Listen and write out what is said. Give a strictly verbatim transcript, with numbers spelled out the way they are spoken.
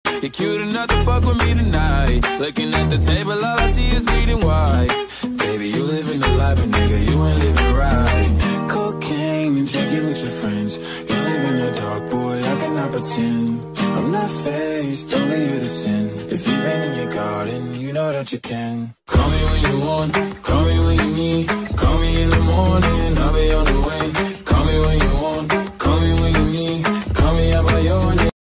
You're cute enough to fuck with me tonight. Looking at the table, all I see is bleeding white. Baby, you living the life, but nigga, you ain't living right. Cocaine and drinking with your friends. You live in the dark, boy, I cannot pretend. I'm not faced, only you to sin. If you've been in your garden, you know that you can. Call me when you want, call me when